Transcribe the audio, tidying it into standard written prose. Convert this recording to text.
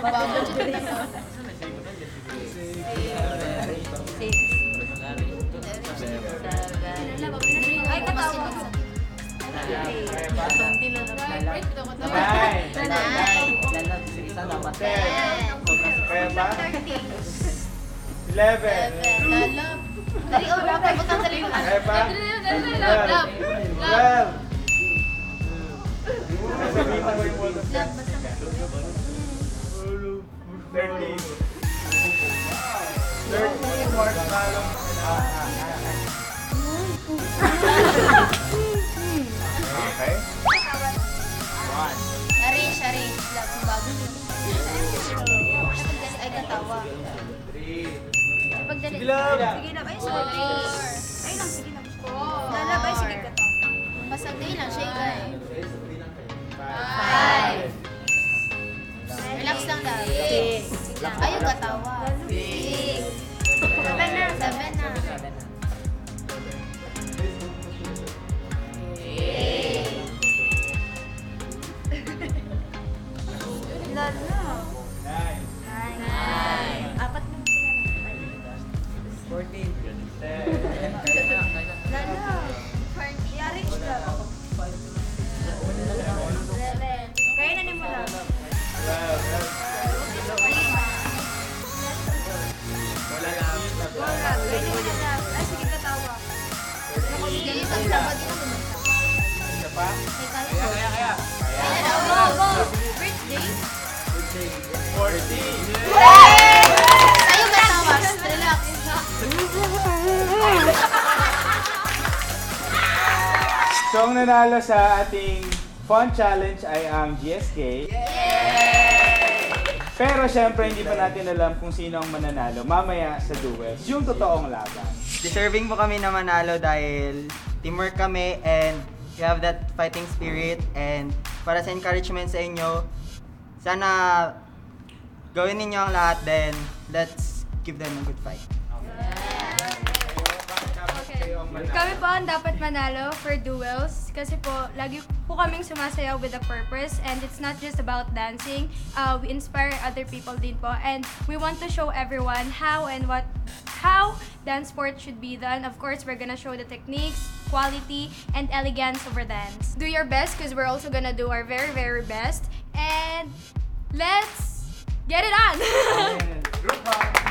Ay, katawa. Dari orang bukan dari Okay. Shari, bagus. Ay, katawa. Pagdali. Sige lang. Sige na. Ay, sorry. Ay, lang. Sige lang. Lalabay, sige ka to. Pasagday lang siya, guys. 5. Relax lang daw. 6. Ayaw katawa. 6. 7 na. 7 na. 8. Lalo. 9. Apat na sila na. 14. Lalo. 40. Yarich lang. 11. Kaya na ni mo lang. 12. Wala lang. Kaya na mo na lang. Ay, sige katawa. Sige, isang sabad dito kumanta. Isa pa? Kaya na, go. Birthday. 40. Tayo katawa. Relax. So, ang nanalo sa ating fun challenge ay ang GSK. Pero syempre, hindi pa natin alam kung sino ang mananalo mamaya sa duels, yung totoong laban. Deserving po kami na manalo dahil teamwork kami and we have that fighting spirit, and para sa encouragement sa inyo, sana gawin ninyo ang lahat, then let's give them a good fight. Kami po ang dapat manalo for duels kasi po lagi po kaming sumasayaw with a purpose, and it's not just about dancing. We inspire other people din po, and we want to show everyone how dance sport should be done. Of course, we're gonna show the techniques, quality, and elegance of our dance. Do your best because we're also gonna do our very, very best, and let's get it on! Group hug.